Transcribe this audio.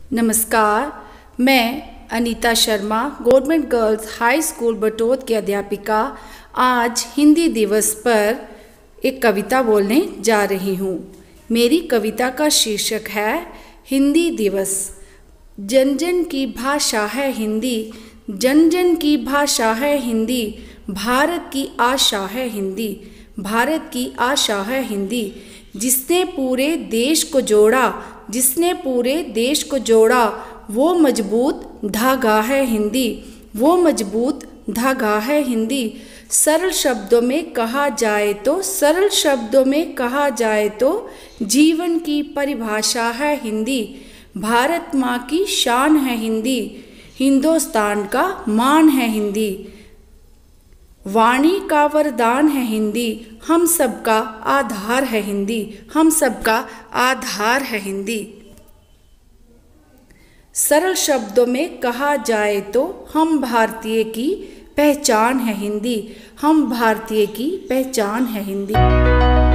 नमस्कार, मैं Anita Sharma government girls high school Batote की अध्यापिका आज हिंदी दिवस पर एक कविता बोलने जा रही हूँ। मेरी कविता का शीर्षक है हिंदी दिवस। जन जन की भाषा है हिंदी, जन जन की भाषा है हिंदी, भारत की आशा है हिंदी, भारत की आशा है हिंदी। जिसने पूरे देश को जोड़ा, जिसने पूरे देश को जोड़ा, वो मजबूत धागा है हिंदी, वो मजबूत धागा है हिंदी। सरल शब्दों में कहा जाए तो, सरल शब्दों में कहा जाए तो जीवन की परिभाषा है हिंदी। भारत माँ की शान है हिंदी, हिंदुस्तान का मान है हिंदी। वाणी का वरदान है हिंदी, हम सबका आधार है हिंदी, हम सबका आधार है हिंदी। सरल शब्दों में कहा जाए तो हम भारतीय की पहचान है हिंदी, हम भारतीय की पहचान है हिंदी।